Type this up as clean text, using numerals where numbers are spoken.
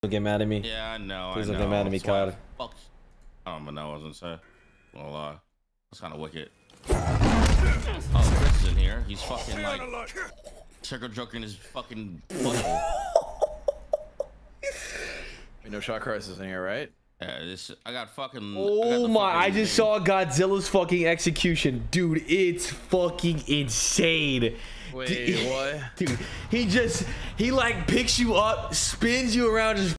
Don't get mad at me. Yeah, I know. Please don't get mad at me, COD. Fuck. I don't know what I was gonna say. Don't lie. That's kind of wicked. Oh, Chris is in here. He's fucking like circle joking his fucking butthole. No shot crisis in here, right? Yeah, this. I got fucking. Oh my! I just saw Godzilla's fucking execution, dude. It's fucking insane. Wait, what? Dude, he like picks you up, spins you around, just